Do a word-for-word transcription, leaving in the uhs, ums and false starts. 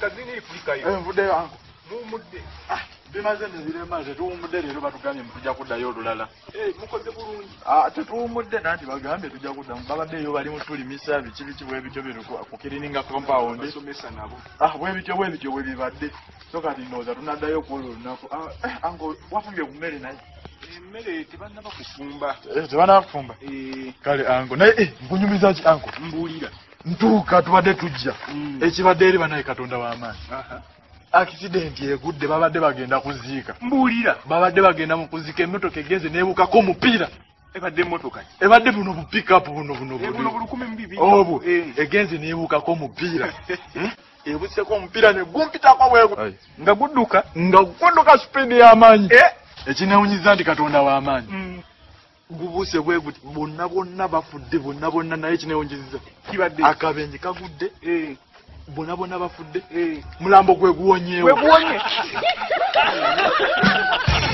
Kaziniili kulikayo. Eh mvudde yangu. Muumudde. Ah bimaze nebirema tetuwumudde leero batugambye tujja kuddayo olulala. Eh mukoze bulungi. Ah tetuwumudde nanti bagambye tujja kudda babaddeyo bali mutulimisa biki biki bwe bityo bino ku kirininga compound. Basomesa nabo. Ah bwe bityo bwe bityo bwe bibadde. So kati ndowooza tunaddayo ku olwo olunaku. Ah ango wafumbye ku mmere naye. Emmere tebannaba kufumba. Eh tebannaba kufumba. Eh kale ango naye eh nkunyumiza ki ango? Mbuulira. Ntuuka tubadde tujja. Ekibadde eri banaye Katonda w'amaanyi. Aha. Accident egudde babadde bagenda kuziika. Mbuulira. Babadde bagenda mu kuziika emmotoka egenze neebukako omupiira. Ebadde emmotoka. Ebadde buno bu pick up buno buno buno. Ebuno bulukumi mbibiri. Obo egenze neebukako omupiira. Ebuseko omupiira ne gumpitako bwe. Nga gudduka. Nga gudduka speed y'amaanyi. Eh ekinewunyiza nti Katonda w'amaanyi. Mm. Gubuse bwe guti bonna bonna bafudde bonna bonna naye kinewunyiza. Kibadde. Akabenje kagudde. Eh Bonna bonna bafudde. Eh Mulambo gwe guwonyeewo. Gwe guwonye.